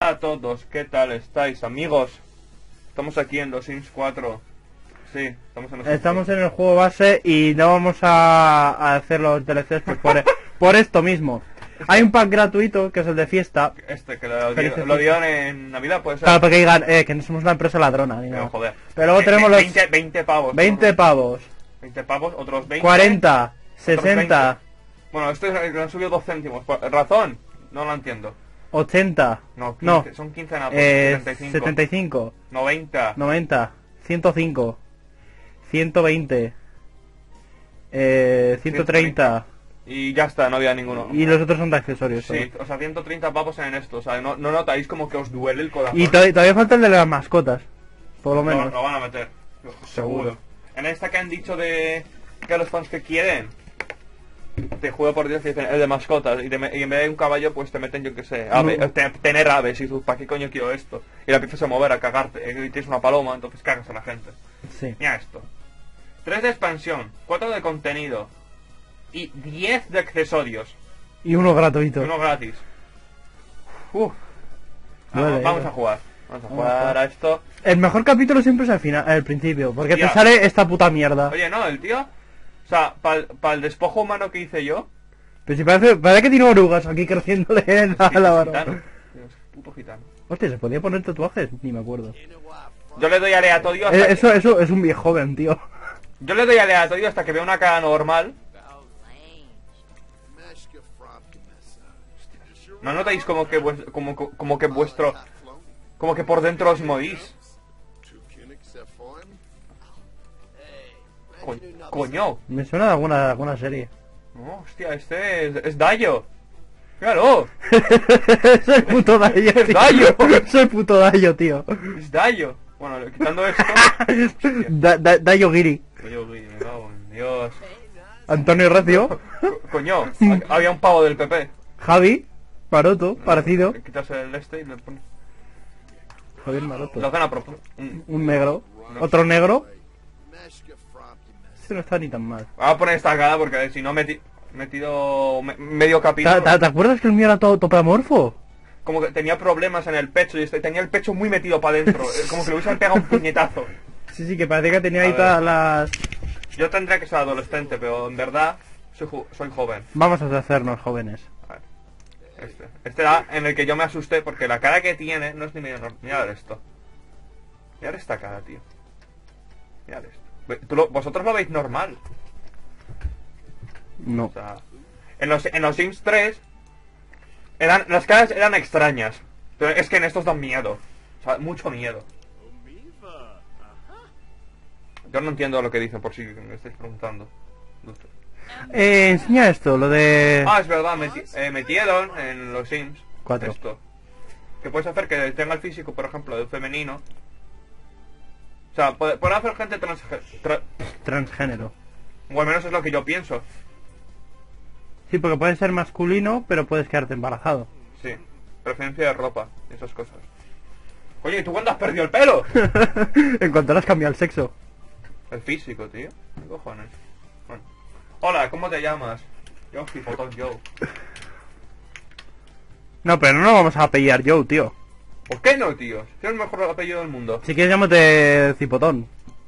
Hola a todos, ¿qué tal estáis, amigos? Estamos aquí en los Sims 4. Sí, estamos en el juego base y no vamos a hacer los DLCs pues por esto mismo. Hay un pack gratuito que es el de fiesta. Que lo dieron en Navidad, puede ser. Claro, para que digan que no somos una empresa ladrona. Ni nada. Joder. Pero luego tenemos los 20 pavos. 20 pavos. 20 pavos, otros 20. 40, 60. 20. Bueno, esto le han subido 2 céntimos. ¿Razón? No lo entiendo. 80. No, 15, no. Son 15 nada. 75. 90. 90. 105. 120. 130. Y ya está, no había ninguno. Y los otros son de accesorios. Sí, o sea, 130 pavos en esto. O sea, no notáis como que os duele el corazón. Y todavía falta el de las mascotas. Por lo menos. Lo van a meter. Seguro. En esta que han dicho de que los fans que quieren, te juro por Dios que dicen el de mascotas. Y en vez de un caballo, pues te meten, yo que sé, tener aves. Y tú, ¿para qué coño quiero esto? Y la empiezas a mover, a cagarte. Y tienes una paloma, entonces cagas a la gente. Sí. Mira esto. 3 de expansión, 4 de contenido y 10 de accesorios. Y uno gratuito. Y uno gratis. Vamos a jugar. Vamos a jugar a esto. El mejor capítulo siempre es al principio, porque Hostia. te sale esta puta mierda. Oye, no, el tío... O sea, para el despojo humano que hice yo... Pero si parece que tiene orugas aquí creciéndole en la barba. Gitano. Dios, puto gitano. Hostia, ¿se podía poner tatuajes? Ni me acuerdo. Yo le doy aleatorio hasta Eso es un viejo joven, tío. Yo le doy aleatorio hasta que vea una cara normal. ¿No notáis como que como que vuestro... Como que por dentro os movís? Coño. Me suena de alguna serie. No, hostia, este es Dayo. ¡Claro! Soy puto Dayo, ¡Es tío. Dayo! Soy puto Dayo, tío. Es Dayo. Bueno, quitando esto... Dayo Giri. Dayo Giri, me cago en Dios. Antonio Recio. Coño, había un pavo del PP. Javi Maroto, parecido. Quitas el este y le pones... Javier Maroto. Lo hacen a propósito. Un negro. Otro negro. Este no está ni tan mal. Voy a poner esta cara porque si no metido medio capítulo. ¿Te acuerdas que el mío era todo topamorfo? Como que tenía problemas en el pecho y tenía el pecho muy metido para adentro. Como que le hubiesen pegado un puñetazo. Sí, que parece que tenía ahí todas las... Yo tendría que ser adolescente, pero en verdad soy joven. Vamos a hacernos jóvenes. A ver. Este era en el que yo me asusté porque la cara que tiene no es ni medio normal. Mirad esto. Mirad esta cara, tío. Mirad esto. Vosotros lo veis normal. No. O sea, en los Sims 3 las caras eran extrañas. Pero es que en estos dan miedo. O sea, mucho miedo. Yo no entiendo lo que dicen por si me estáis preguntando. Enseña esto, lo de... Ah, es verdad, metieron en los Sims 4. esto. Que puedes hacer que tenga el físico, por ejemplo, de femenino. O sea, puede hacer gente transgénero. O al menos es lo que yo pienso. Sí, porque puede ser masculino, pero puedes quedarte embarazado. Sí, preferencia de ropa, esas cosas. Oye, ¿y tú cuándo has perdido el pelo? En cuanto le has cambiado el sexo. El físico, tío. ¿Qué cojones? Bueno. Hola, ¿cómo te llamas? Yo, Fifotón Joe. No, pero no vamos a apellidar Joe, tío. ¿Por qué no, tío? Si es el mejor apellido del mundo. Si quieres llámate Cipotón.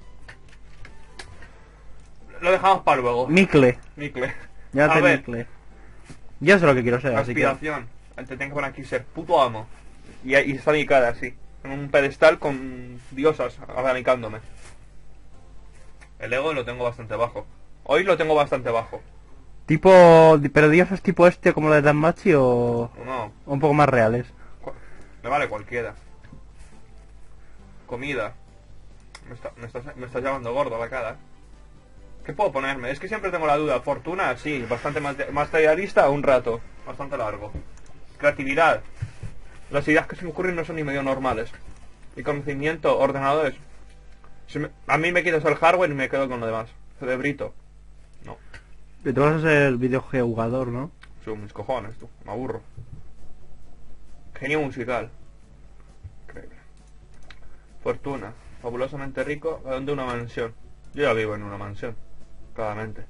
Lo dejamos para luego. Micle. Micle. Llámate Micle. Yo sé lo que quiero ser, así que... Aspiración. Te tengo que poner aquí ser puto amo. Y está mi cara así. En un pedestal con diosas abanicándome. El ego lo tengo bastante bajo. Hoy lo tengo bastante bajo. Tipo... ¿Pero dioses tipo este como lo de Danmachi o...? No. O un poco más reales? Me vale cualquiera. Comida. Me estás llamando gordo la cara. ¿Qué puedo ponerme? Es que siempre tengo la duda. Fortuna, sí. Bastante materialista, un rato. Bastante largo. Creatividad. Las ideas que se me ocurren no son ni medio normales. Y conocimiento, ordenadores. A mí me quitas el hardware y me quedo con lo demás. Cerebrito. No. Y tú vas a ser videojugador, ¿no? Son mis cojones, tú. Me aburro. Genio musical. Increíble. Fortuna. Fabulosamente rico. De una mansión. Yo ya vivo en una mansión. Claramente.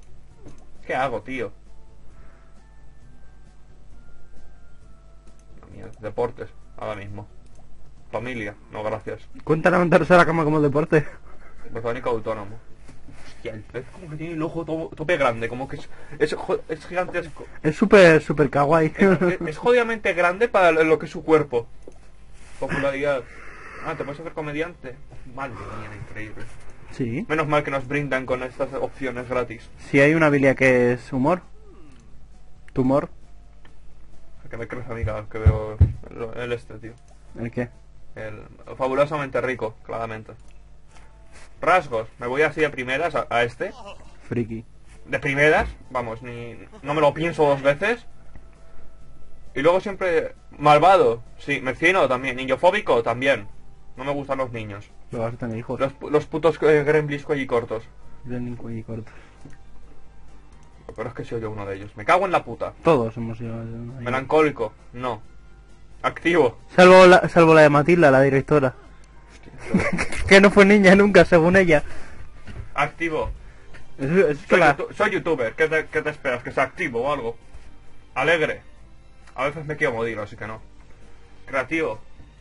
¿Qué hago, tío? Mierda, deportes, ahora mismo. Familia, no gracias. ¿Cuenta levantarse a la cama como deporte? Mecánico autónomo. Hostia, el pez como que tiene el ojo tope grande, como que es gigantesco. Es súper kawaii. Es jodidamente grande para lo que es su cuerpo. Popularidad. Ah, ¿te puedes hacer comediante? Madre mía, increíble. Sí. Menos mal que nos brindan con estas opciones gratis. Si hay una habilidad que es humor. Tumor. Que me crees a mí cada vez que veo el este, tío. ¿El qué? El fabulosamente rico, claramente. Rasgos. Me voy así de primeras a este. Friki. De primeras, vamos, no me lo pienso dos veces. Y luego siempre malvado, sí, mezquino también, niñofóbico también. No me gustan los niños. Lo vas a tener hijos. Los putos gremlins cuello cortos. Y cortos. Pero es que soy yo uno de ellos. Me cago en la puta. Todos hemos sido. Melancólico, no. Activo. Salvo la de Matilda, la directora. Que no fue niña nunca, según ella. Activo. Es que Soy youtuber, ¿qué te esperas? ¿Que sea activo o algo? Alegre. A veces me quiero morir, así que no. Creativo.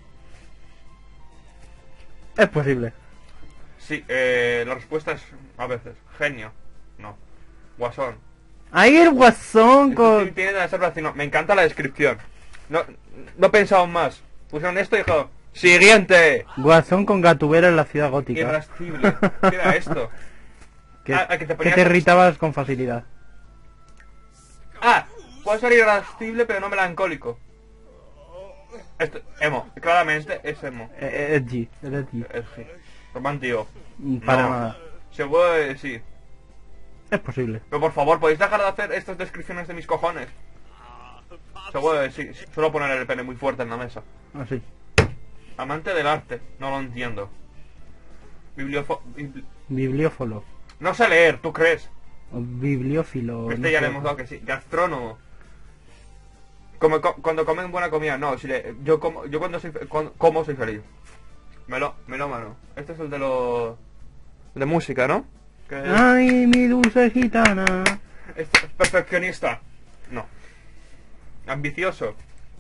Es posible. Sí, la respuesta es a veces. Genio. No. Guasón. ¡Ay, el guasón con... Tiene de ser vecino. Me encanta la descripción. No he pensado más. Pusieron esto y dijo... ¡Siguiente! Guasón con Gatubera en la ciudad gótica. Irascible. ¿Qué era esto? Que que te que te irritabas con facilidad. Puedo ser irascible pero no melancólico. Esto, emo. Claramente es emo. Edgy. Es romántico. Para No. nada. Se puede decir. Es posible. Pero por favor, ¿podéis dejar de hacer estas descripciones de mis cojones? Se puede decir. Suelo poner el pene muy fuerte en la mesa. Así. Amante del arte. No lo entiendo. Bibliófilo. No sé leer, ¿tú crees? O bibliófilo. Este no ya sé. le hemos dado que sí. Gastrónomo. Cuando comen buena comida. No, yo cuando como soy feliz. Melómano. Este es el de los... de música, ¿no? Ay, mi dulce gitana. Es perfeccionista. No. Ambicioso.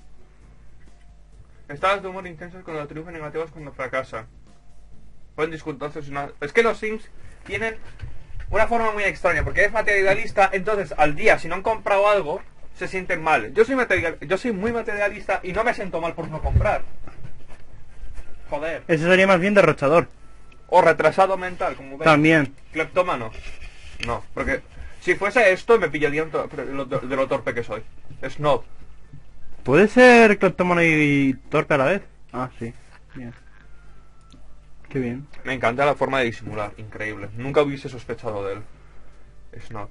Estados de humor intensos cuando triunfan, negativos cuando fracasan. Pueden discutirse es que los Sims tienen una forma muy extraña, porque es materialista, entonces al día, si no han comprado algo, se sienten mal. Yo soy muy materialista y no me siento mal por no comprar. Joder. Eso sería más bien derrochador. O retrasado mental, como ves. También. Cleptómano. No, porque si fuese esto me pillarían de lo torpe que soy. Snob. ¿Puede ser cleptómano y torpe a la vez? Ah, sí. Bien. Qué bien. Me encanta la forma de disimular, increíble. Nunca hubiese sospechado de él. Snob.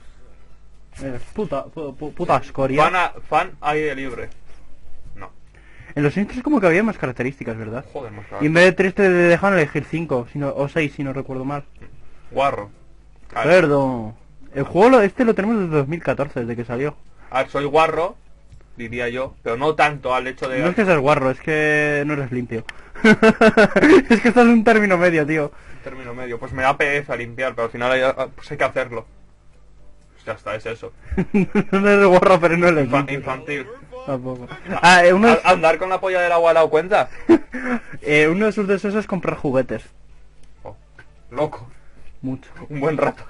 Puta escoria. Fan aire libre. No. En los Sims es como que había más características, ¿verdad? Joder, más Y en vez de 3 te dejan elegir 5 o 6 si no recuerdo mal. Guarro. A ver, Perdón. El juego este lo tenemos desde 2014, desde que salió. soy guarro, diría yo, pero no tanto al hecho de... No es que seas guarro, es que no eres limpio. Es que estás en un término medio, tío. Término medio, pues me da pereza limpiar, pero al final pues hay que hacerlo. Pues ya está, es eso. No eres guarro, pero no eres limpio. Infantil. Tampoco. Andar con la polla del agua al lado cuenta. Uno de sus deseos es comprar juguetes. Oh, loco. Mucho. Un buen rato.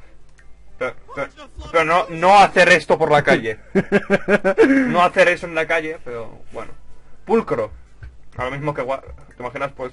Pero no hacer esto por la calle. No hacer eso en la calle, pero bueno. Pulcro. A lo mismo que te imaginas, pues...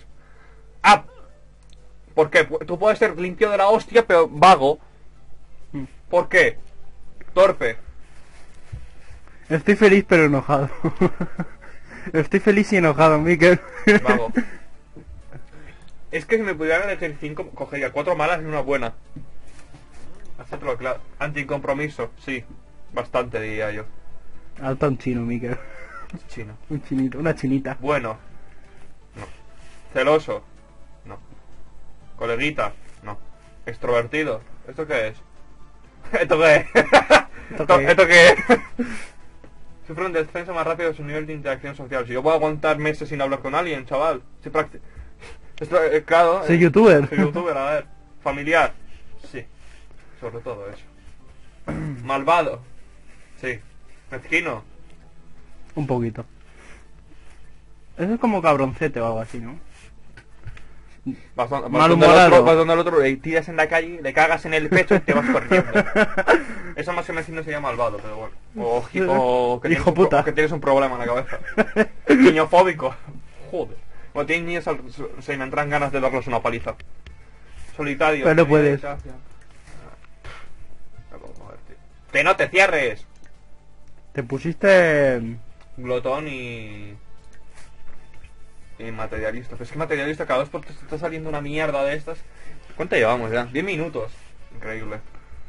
¿Por qué? Tú puedes ser limpio de la hostia, pero vago. ¿Por qué? Torpe. Estoy feliz pero enojado. Estoy feliz y enojado, Mikel. Vago. Es que si me pudieran elegir 5, cogería 4 malas y una buena. Hacértelo claro. Anticompromiso, sí. Bastante, diría yo. Alta un chino, Mikel. Chino. Un chinito, una chinita. Bueno. No. Celoso. No. Coleguita. No. Extrovertido. ¿Esto qué es? ¿Esto qué es? ¿Esto qué es? Sufre un descenso más rápido de su nivel de interacción social. Si yo puedo aguantar meses sin hablar con alguien, chaval. Si Esto, claro. Soy youtuber. Soy youtuber, a ver. Familiar. Sí. Sobre todo eso. Malvado. Sí. Mezquino. Un poquito. Eso es como cabroncete o algo así, ¿no? Vas Malhumorado. donde el otro, le tiras en la calle, le cagas en el pecho y te vas corriendo. Eso más que me no sería malvado, pero bueno. O que, Hijo puta. que tienes un problema en la cabeza. Niñofóbico. Joder. Cuando tienes niños se me entran ganas de darles una paliza. Solitario. Pero no puedes. ¡Que no te cierres! Te pusiste... Glotón y materialista. Pero es que materialista cada vez te está saliendo una mierda de estas. ¿Cuánto llevamos ya? 10 minutos. Increíble.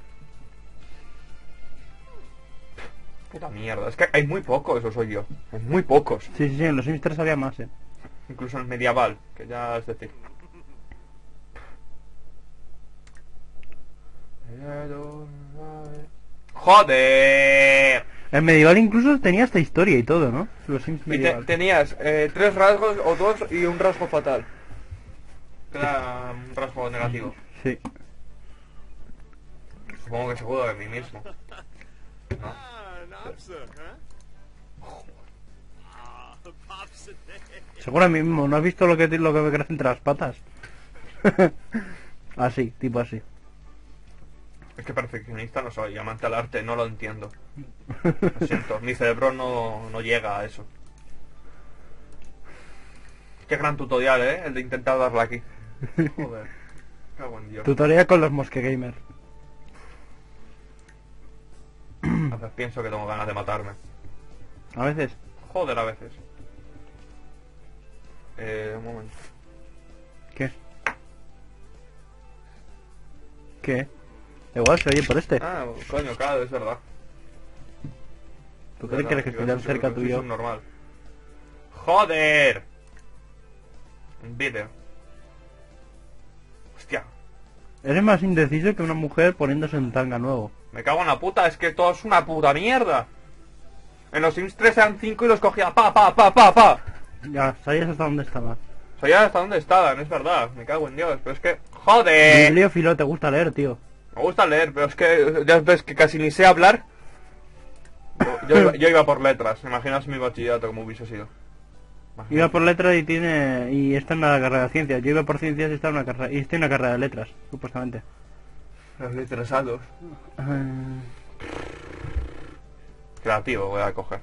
Puta mierda. Es que hay muy pocos, eso soy yo. Hay muy pocos. Sí, en los Sims 3 había más, Incluso en el medieval, que ya es decir. ¡Joder! El medieval incluso tenía esta historia y todo, ¿no? Los Sims medieval. Tenías 3 rasgos o 2 y un rasgo fatal. Era un rasgo negativo. Sí. Supongo que seguro de mí mismo. ¿No? Seguro a mí mismo, ¿no has visto lo que me crece entre las patas? Así, tipo así. Es que perfeccionista no soy, amante al arte, no lo entiendo. Lo siento, mi cerebro no llega a eso. Qué gran tutorial, el de intentar darle aquí. Joder, cago en Dios. Tutorial con los Mosque Gamer. A veces pienso que tengo ganas de matarme. A veces. Joder, a veces. Un momento. ¿Qué? ¿Qué? Igual se oye por este. Ah, coño, claro, es verdad. ¿Tú crees que estuviera cerca tuyo? Es normal. ¡Joder! Un vídeo. Hostia. Eres más indeciso que una mujer poniéndose un tanga nuevo. Me cago en la puta, es que todo es una puta mierda. En los Sims 3 eran 5 y los cogía pa. Ya, sabías hasta dónde estaba. Sabía hasta dónde estaban, es verdad. Me cago en Dios, pero es que... ¡Joder! Bibliófilo, te gusta leer, tío. Me gusta leer, pero es que ya ves que casi ni sé hablar. Yo iba por letras, imaginaos mi bachillerato como hubiese sido. Iba por letras y está en la carrera de ciencias. Yo iba por ciencias y está en una carrera, y estoy en una carrera de letras, supuestamente. Los letrasados. Creativo voy a coger.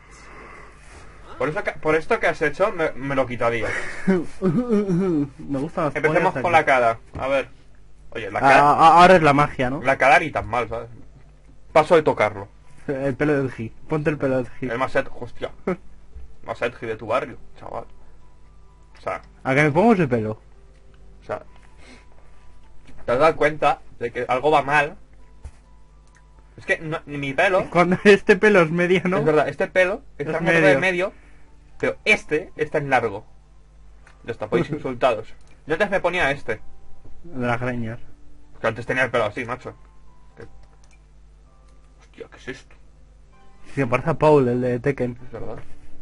Por esto que has hecho me lo quitaría. Me gustan las Empecemos pollas con aquí. la cara. A ver. Oye, la cara... Ahora es la magia, ¿no? La cara ni tan mal, ¿sabes? Paso de tocarlo. El pelo del G. Ponte el pelo del G. El más edgy, hostia. Más edgy de tu barrio, chaval. O sea, ¿A que me pongo ese pelo? ¿te has dado cuenta de que algo va mal? Es que mi pelo... Cuando este pelo es mediano. Es verdad, este pelo está Es en medio. medio. medio, pero este está en largo. Ya está, podéis insultados. Yo antes me ponía este, De las greñas. porque antes tenía el pelo así, macho. Hostia, ¿qué es esto? Se parece a Paul, el de Tekken. Es verdad.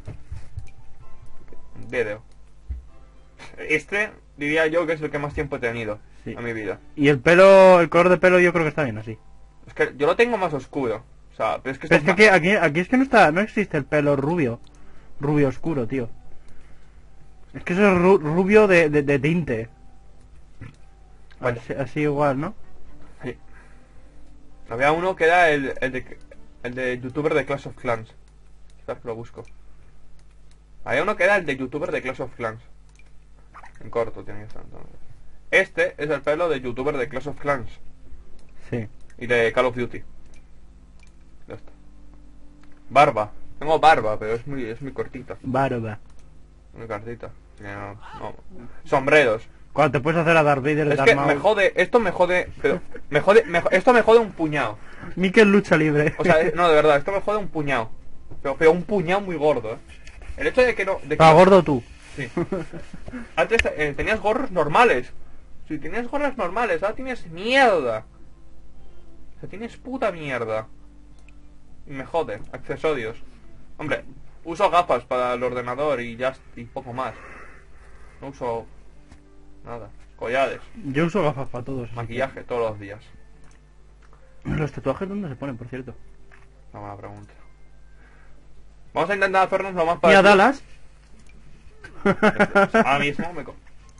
Un vídeo. Este diría yo que es el que más tiempo he tenido Sí. en mi vida. Y el pelo, el color de pelo yo creo que está bien así. Es que yo lo tengo más oscuro. O sea, pero es que Pero esto es que aquí es que no existe el pelo rubio. Rubio oscuro, tío. Es que eso es rubio de tinte. Vale. Así igual, ¿no? Sí. Había uno que era el de youtuber de Clash of Clans. Espera que lo busco. Había uno que era el de youtuber de Clash of Clans. En corto tenía que estar entonces. Este es el pelo de youtuber de Clash of Clans. Sí. Y de Call of Duty. Ya está. Barba. Tengo barba, pero es muy cortita. Barba. Muy cortita. Así que no. Sombreros. Cuando te puedes hacer a Darth Vader de Es Darth que Maul. me jode, esto me jode, pero esto me jode un puñado. Mikel lucha libre. O sea, no, de verdad, esto me jode un puñado. Pero un puñado muy gordo, El hecho de que no... De que Para gordo tú. Sí. Antes tenías gorros normales. Si tenías gorras normales, ahora tienes mierda. O sea, tienes puta mierda. Y me jode, accesorios. Hombre, uso gafas para el ordenador y poco más. No uso nada. Collares, Yo uso gafas para todos. así maquillaje todos los días. que- ¿Los tatuajes dónde se ponen, por cierto? Una buena pregunta. Vamos a intentar hacernos lo más ¿Y a parecido. Dallas? Ahora mismo me...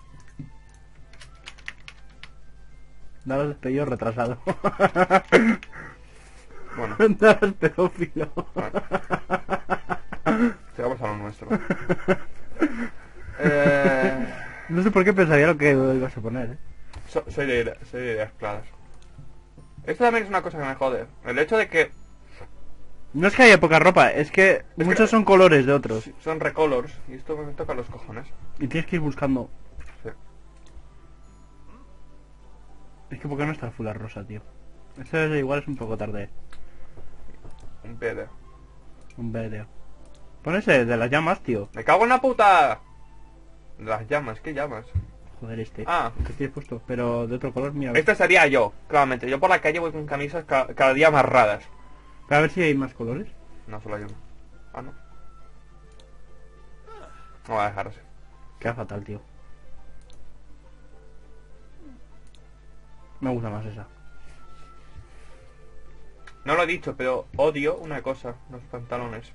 Daros despedido retrasado. Bueno, Daros pedófilo. llegamos a lo nuestro. No sé por qué pensaría lo que ibas a poner, Soy de ideas claras. Esto también es una cosa que me jode. El hecho de que No es que haya poca ropa, es que muchos son colores de otros. son recolors y esto me toca los cojones. Y tienes que ir buscando. Sí. Es que ¿por qué no está full rosa, tío? Esto es, igual es un poco tarde. Un pedo. Un vídeo. Pon ese de las llamas, tío. ¡Me cago en la puta! Las llamas, ¿qué llamas? Joder, este. Ah. Que tienes puesto, pero de otro color, mira. Este sería yo, claramente. Yo por la calle voy con camisas cada día más raras. A ver si hay más colores. No, solo hay uno. Ah, no. No va a dejar así. Queda fatal, tío. Me gusta más esa. No lo he dicho, pero odio una cosa. Los pantalones.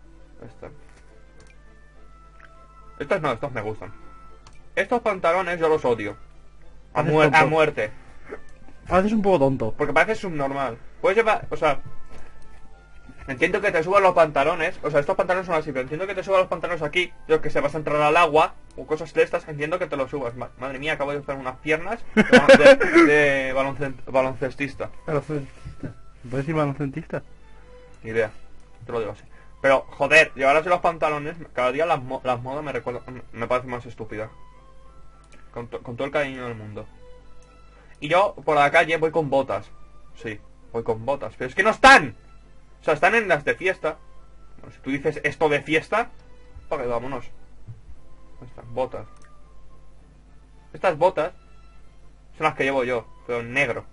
Estos no, estos me gustan. Estos pantalones yo los odio. A Haces tonto. muerte. Haces un poco tonto. Porque parece subnormal. Puedes llevar, o sea... Entiendo que te suban los pantalones. O sea, estos pantalones son así, pero entiendo que te suban los pantalones aquí. Yo que sé, vas a entrar al agua o cosas de estas, entiendo que te los subas. Madre mía, acabo de hacer unas piernas de baloncestista. Baloncentista. ¿Puedes ir baloncentista? Ni idea. Te lo digo así. Pero, joder, llevar así los pantalones, cada día las modas me parecen más estúpidas. Con todo el cariño del mundo. Y yo, por la calle, voy con botas. Sí, voy con botas. Pero es que no están. O sea, están en las de fiesta. Bueno, si tú dices esto de fiesta, pues vámonos. Estas botas. Estas botas son las que llevo yo, pero en negro.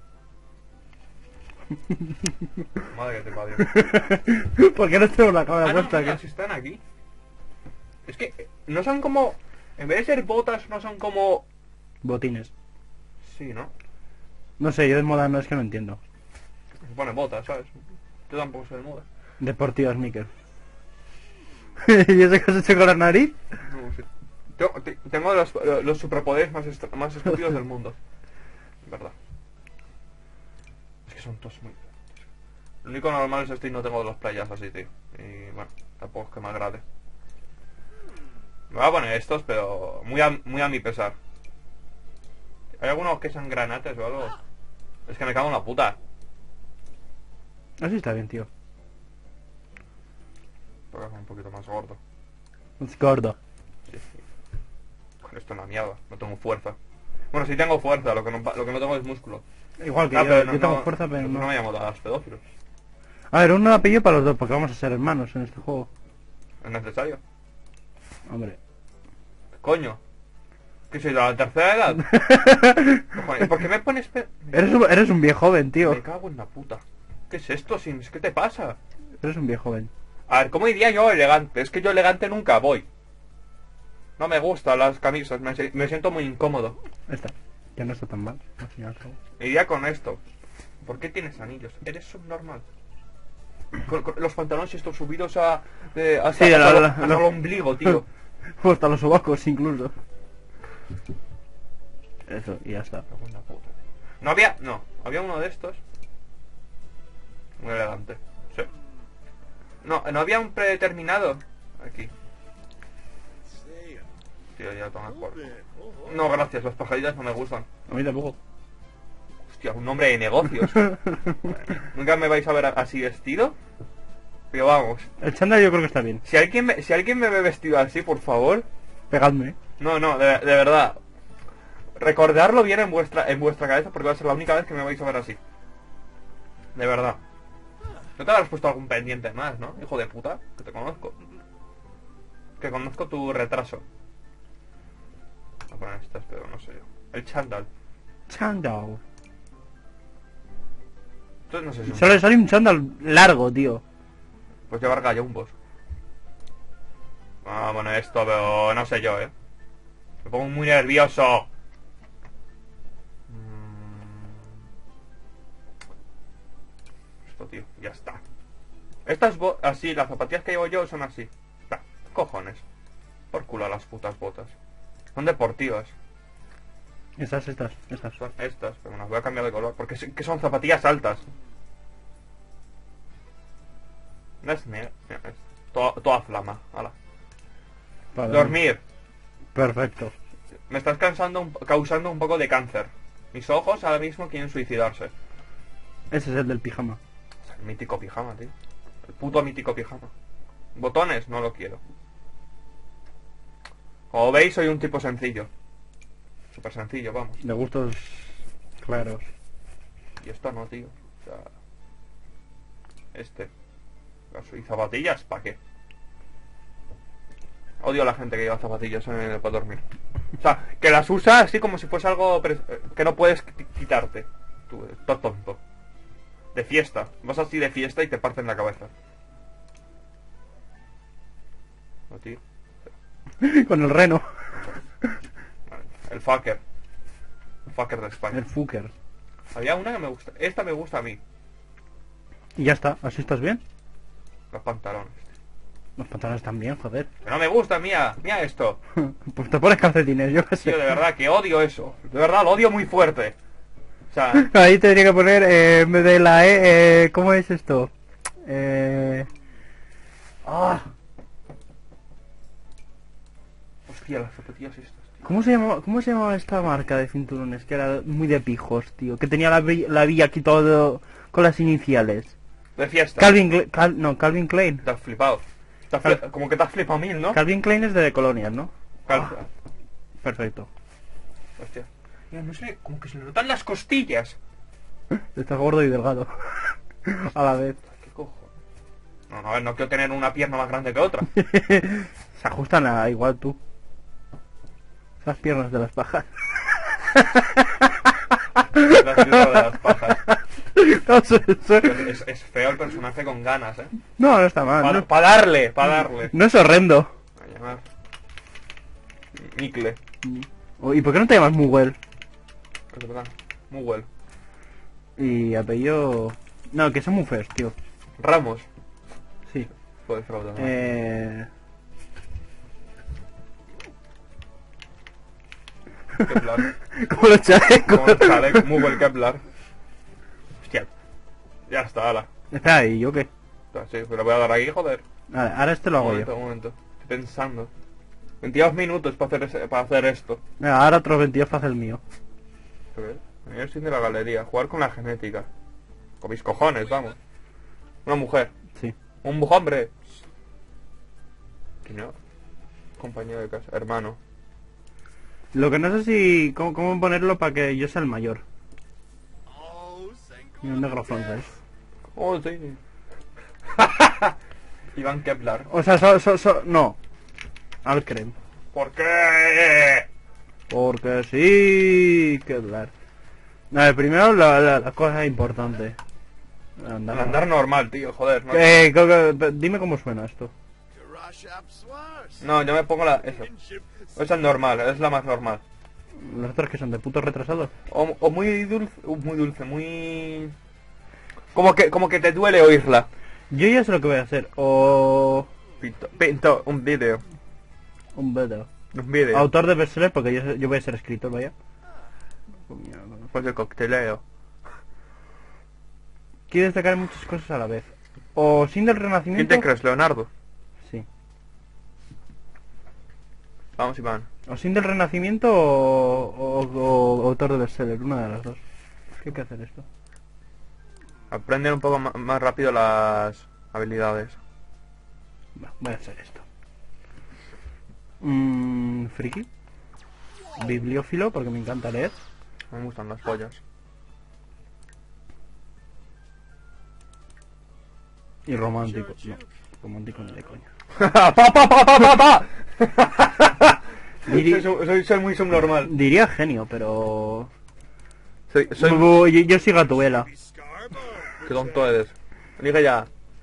Madre que te parió. ¿Por qué no tengo la cámara Ah, no, puesta? mira, si están aquí. Es que no son como... En vez de ser botas, no son como... Botines. Sí, ¿no? No sé, yo de moda no es que no entiendo. Se pone botas, ¿sabes? Yo tampoco soy de moda. Deportivas, Mikel. ¿Y eso que has hecho con la nariz? No, sí. Tengo los superpoderes más estúpidos del mundo. Verdad. Es que son todos muy... Lo único normal es esto y no tengo los playas así, tío. Y bueno, tampoco es que me agrade. Me voy a poner estos, pero muy a mi pesar. ¿Hay algunos que sean granates o algo? Es que me cago en la puta. Así está bien, tío. Porque es un poquito más gordo. Es gordo. Sí. Con esto es una mierda, no tengo fuerza. Bueno, sí tengo fuerza, lo que no tengo es músculo. Igual que pero yo tengo fuerza, pero no no. me llamo a los pedófilos. A ver, un apellido para los dos, porque vamos a ser hermanos en este juego. ¿Es necesario? Hombre. Coño. ¿Qué soy de la tercera edad? Cojones, ¿por qué me pones Eres un viejo joven, tío. Me cago en la puta. ¿Qué es esto, Sims? ¿Qué te pasa? Eres un viejo joven. A ver, ¿cómo diría yo elegante? Es que yo elegante nunca voy. No me gustan las camisas, me siento muy incómodo. Esta. Que no está tan mal. Al fin y al cabo. Iría con esto. ¿Por qué tienes anillos? Eres subnormal. Con los pantalones estos subidos hasta Sí, hasta el ombligo, tío. O hasta los sobacos incluso. Eso, y ya está. Me cago en la puta. No, había uno de estos. Muy elegante. Sí. No había un predeterminado. Aquí. Tío, ya toma por... No, gracias, las pajaritas no me gustan. A mí tampoco. Hostia, un hombre de negocios. ¿Nunca me vais a ver así vestido? Pero vamos. El chándal yo creo que está bien. Si alguien me ve vestido así, por favor. Pegadme. No, de verdad. Recordarlo bien en vuestra cabeza porque va a ser la única vez que me vais a ver así. De verdad. ¿No te habrás puesto algún pendiente más, no? Hijo de puta, que te conozco. Que conozco tu retraso. Voy a poner estas, pero no sé yo. El chándal. Chándal. Entonces no sé si... Solo sale un chándal largo, tío. Pues llevar gallumbos. Ah, bueno, esto, pero no sé yo, Me pongo muy nervioso. Esto, tío, ya está. Estas así, las zapatillas que llevo yo son así. Cojones. Por culo a las putas botas. Son deportivas. Estas. Son estas, pero las voy a cambiar de color. Porque que son zapatillas altas. No es negro. Es toda flama. Hala. Vale. Dormir. Perfecto. Me estás causando un poco de cáncer. Mis ojos ahora mismo quieren suicidarse. Ese es el del pijama. Es el mítico pijama, tío. El puto mítico pijama. Botones, no lo quiero. Como veis, soy un tipo sencillo. Súper sencillo, vamos. De gustos claros. Y esto no, tío. O sea... ¿Y zapatillas? ¿Para qué? Odio a la gente que lleva zapatillas para dormir. O sea, que las usa así como si fuese algo que no puedes quitarte. Tú, todo tonto. De fiesta. Vas así de fiesta y te parten la cabeza. No, tío. Con el reno. El fucker. El fucker de España. El fucker. Había una que me gusta. Esta me gusta a mí. Y ya está. ¿Así estás bien? Los pantalones. Los pantalones también, joder. Que no me gusta, mía. Mira esto. Pues te pones calcetines, yo qué sé. Tío, de verdad, que odio eso. De verdad, lo odio muy fuerte. O sea... Ahí tendría que poner, en vez de la E, ¿cómo es esto? Hostia, las zapatillas estas, tío. ¿Cómo se llamaba esta marca de cinturones? Que era muy de pijos, tío. Que tenía la vía aquí todo con las iniciales. De fiesta. Calvin Klein. Te has flipado. Como que te has flipado mil, ¿no? Calvin Klein es de colonias, ¿no? Perfecto. Hostia. Mira, no sé, como que se le notan las costillas. Está gordo y delgado. A la vez. ¿Qué cojo? No, a ver, no quiero tener una pierna más grande que otra. Se ajustan a igual tú. Esas piernas de las pajas. Las piernas de las pajas. No sé. Es feo el personaje con ganas, ¿eh? No está mal. Para darle. No es horrendo. A llamar. Mikle. ¿Y por qué no te llamas Mugwell? Es verdad. Muy well. Y apellido... No, que son muy feos, tío. Ramos. Sí. Puede fraudar. Kepler. Como los chalecos. Como el chaleco. Muy well Kepler. Hostia. Ya está, ala. Espera, ¿y yo qué? Sí, pero voy a dar aquí, joder. Vale, ahora este lo hago yo. Un momento. Estoy pensando. 22 minutos para hacer esto. Venga, ahora otros 22 para hacer el mío. A ver, venir al fin de la galería. Jugar con la genética. Con mis cojones, vamos. Una mujer. Sí. Un hombre. ¿Quién no? Compañero de casa. Hermano. Lo que no sé si... ¿Cómo ponerlo para que yo sea el mayor? Y un negro francés. Oh, sí. Iván Kepler. O sea, no. Alcrem. ¿Por qué? Porque sí, Kepler. A ver, primero la cosa importante. Andar normal, tío, joder. No, Dime cómo suena esto. no, yo me pongo eso. Esa es normal, es la más normal. Los otros que son de putos retrasados. O muy dulce, muy... Como que te duele oírla. Yo ya sé lo que voy a hacer. O... Pinto un vídeo. Un video. Un vídeo. Autor de bestseller, porque yo voy a ser escritor, vaya. Pues el cocteleo. Quiero destacar muchas cosas a la vez. O Sin del Renacimiento... ¿Quién te crees, Leonardo? Sí. Vamos, Iván. O Sin del Renacimiento o Autor de bestseller, una de las dos. ¿Qué hay que hacer esto? Aprender un poco más rápido las habilidades. Voy a hacer esto. Friki. Bibliófilo, porque me encanta leer. Me gustan las pollas. Y romántico. No, romántico ni de coña. ¡Pa, pa, pa, pa, pa, pa! Soy muy subnormal. Diría genio, pero... Soy... Yo soy Gatubela. Qué tonto eres. Elige ya.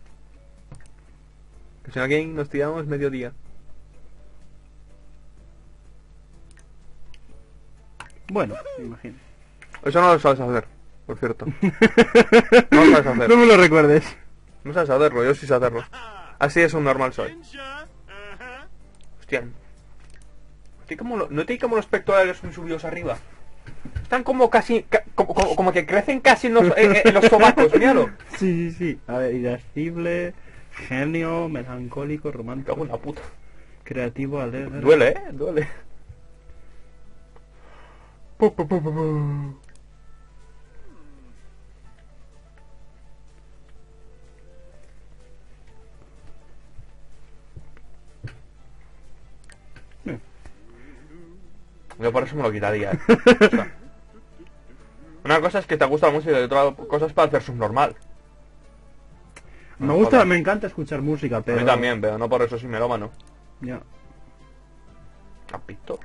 Que si no aquí nos tiramos mediodía. Bueno, me imagino. Eso no lo sabes hacer, por cierto. No lo sabes hacer. No me lo recuerdes. No sabes hacerlo, yo sí sé hacerlo. Así es un normal soy. Hostia, ¿No tiene como los pectorales muy subidos arriba? Están como casi... como que crecen casi en los sobacos, míralo. Sí, sí, sí. A ver, irascible, genio, melancólico, Me romántico, cago en la puta. creativo, alegre. Duele, duele. Yo por eso me lo quitaría, O sea, una cosa es que te gusta la música y otra cosa es para hacer subnormal. Me No, gusta, joder. me encanta escuchar música, pero... A mí también, pero no por eso soy melómano. Ya. Capito.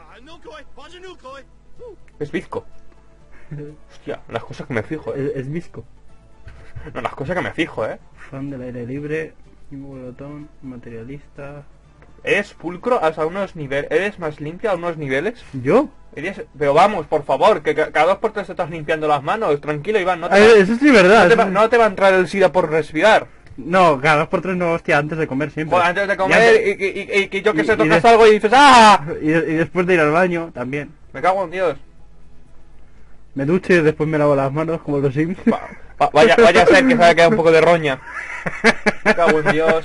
Es bizco. Hostia, las cosas que me fijo, Es visco. No, las cosas que me fijo, Fan del aire libre, glotón, materialista... Eres pulcro hasta unos niveles. Eres más limpia a unos niveles. ¿Yo? Pero vamos, por favor, que cada 2 por 3 te estás limpiando las manos. Tranquilo, Iván, Eso sí es verdad. no te va a entrar el SIDA por respirar. No, cada 2x3 no, hostia, antes de comer siempre. Joder, antes de Y comer antes- y que yo que y- sé, y tocas de- algo y dices ¡ah! y después de ir al baño, también. Me cago en Dios. Me ducho y después me lavo las manos como los Sims. Vaya a ser que se haya quedado un poco de roña. Me cago en Dios.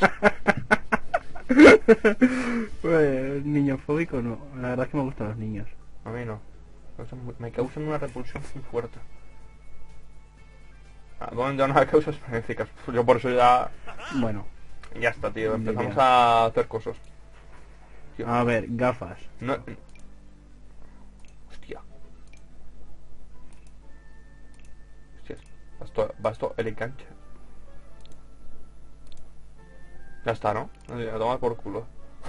Pues, niño fóbico no, la verdad es que me gustan los niños. A mí no. Me causan una repulsión muy fuerte. Bueno, ya no hay causas específicas. Yo por eso Bueno, ya está, tío. Empezamos Ya. a hacer cosas. Tío, a ver, gafas. no... Hostia. Hostias. Basto el enganche. Ya está, ¿no? A tomar por culo.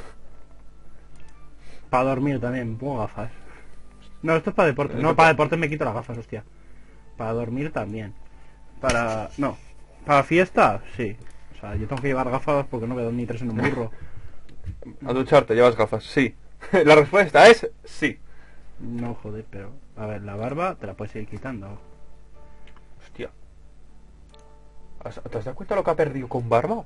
Para dormir también, pongo gafas. No, esto es para deporte. Esto No, pa- para deporte me quito las gafas, hostia. Para dormir también. Para... No. Para fiesta, sí. O sea, yo tengo que llevar gafas porque no veo ni tres en un burro. A ducharte, llevas gafas, sí. La respuesta es sí. No, joder, pero... A ver, la barba te la puedes ir quitando. Hostia. ¿Te has dado cuenta lo que ha perdido con barba?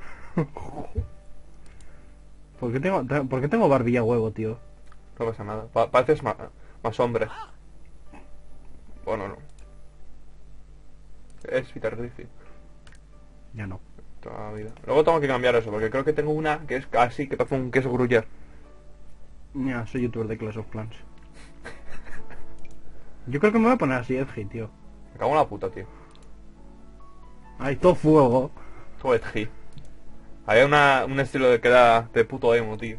¿Por qué tengo barbilla huevo, tío? No pasa nada. Pareces más hombre. Bueno, no. Es Peter Griffin. Ya no. Toda la vida. Luego tengo que cambiar eso, porque creo que tengo una que es así, que parece un queso gruyere. Mira, soy youtuber de Clash of Clans. Yo creo que me voy a poner así, Edgy, tío. Me cago en la puta, tío. Hay todo fuego. Todo edgy. Había un estilo de que da de puto emo, tío.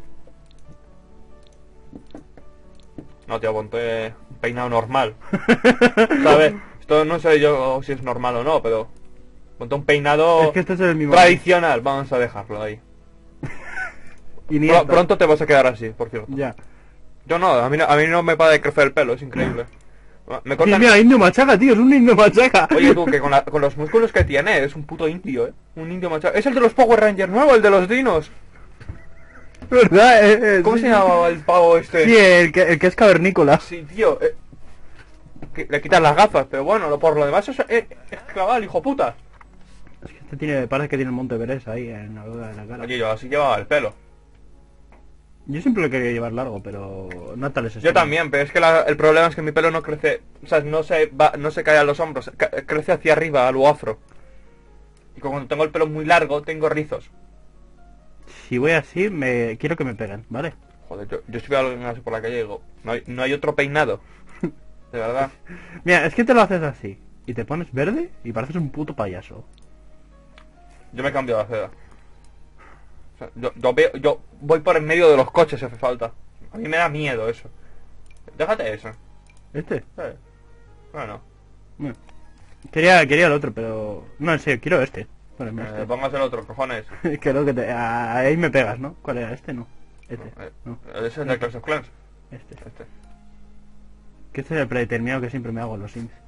No, tío, ponte un peinado normal. ¿Sabes? Esto no sé yo si es normal o no, pero... Ponte un peinado Es que este es el mismo. tradicional. Vamos a dejarlo ahí. Y ni esto. Pronto te vas a quedar así, por cierto. Ya. Yo no, a mí no me para de crecer el pelo, es increíble. Me Tío, cortan... mira, indio machaca, tío, es un indio machaca. Oye tú, que con los músculos que tiene, es un puto indio, Un indio machaca. Es el de los Power Rangers nuevo, el de los dinos. ¿Verdad? ¿Cómo Sí. se llamaba el pavo este? Sí, el que es cavernícola. Sí, tío. Que le quitas las gafas, pero bueno, por lo demás es claval, hijo puta. Es que parece que tiene el Monte Everest ahí en la boca de la cara. Oye, yo así llevaba el pelo. Yo siempre lo quería llevar largo, pero no a tales Yo extremos. también, pero es que el problema es que mi pelo no crece, o sea, no se cae a los hombros, crece hacia arriba, a lo afro. Y cuando tengo el pelo muy largo, tengo rizos. Si voy así, quiero que me peguen, ¿vale? Joder, yo si veo a alguien así por la calle y digo, no hay otro peinado. De verdad. Mira, es que te lo haces así y te pones verde y pareces un puto payaso. Yo me cambio la seda. O sea, yo voy por en medio de los coches si hace falta. A mí me da miedo eso. Déjate eso. ¿Este? Bueno, Bueno, quería el otro, pero... No, en serio, quiero este. Poneme pongas el otro, cojones. este. Que lo que te... Ahí me pegas, ¿no? ¿Cuál era? ¿Este? No. Este. No. Ese es el de Clash of Clans. Este. Este. Que este es el predeterminado que siempre me hago en los Sims.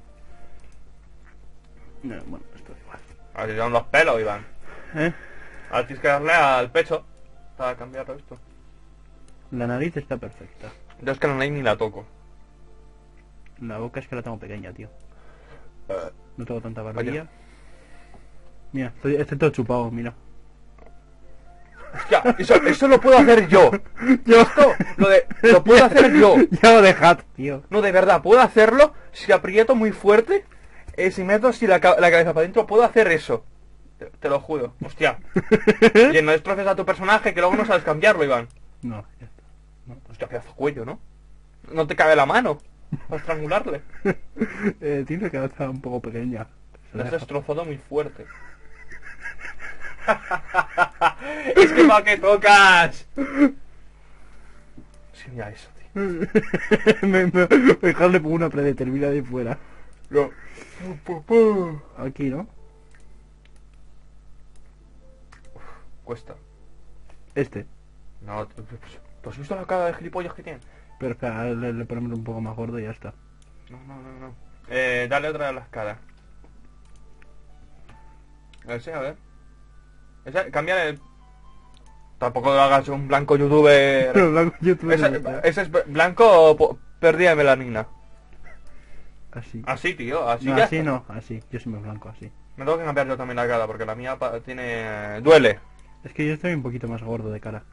No, bueno, esto da igual. Así son los pelos, Iván. ¿Eh? Ahora tienes que darle al pecho para cambiarlo esto. La nariz está perfecta. Yo es que la nariz ni la toco. La boca es que la tengo pequeña, tío. Eh, No tengo tanta barbilla. Vaya. Mira, estoy todo chupado, mira. Hostia, eso lo puedo hacer yo. Yo... Esto, lo puedo hacer yo. Yo dejad, tío. No, de verdad, puedo hacerlo si aprieto muy fuerte. Si meto así la cabeza para adentro, puedo hacer eso. Te lo juro. Hostia. Y no destroces a tu personaje que luego no sabes cambiarlo, Iván. No, ya está. Hostia, pedazo cuello, ¿no? No te cabe la mano para estrangularle. Tiene que estar un poco pequeña. Lo has destrozado muy fuerte. Es que ¿para qué tocas? Sí, mira eso, tío. Mejor le pongo una predeterminada de fuera. No. Aquí, ¿no? Cuesta. Este. No, ¿tú has visto la cara de gilipollas que tiene? Pero espera, le ponemos un poco más gordo y ya está. No. Dale otra de la escala. A ver. Cámbiale el... Tampoco lo hagas un blanco youtuber. Pero blanco youtuber. Ese es blanco pérdida de melanina. Así. Así, tío, así No, ya así está. no, así. Yo soy más blanco, así. Me tengo que cambiar yo también la cara porque la mía tiene... Duele. Es que yo estoy un poquito más gordo de cara.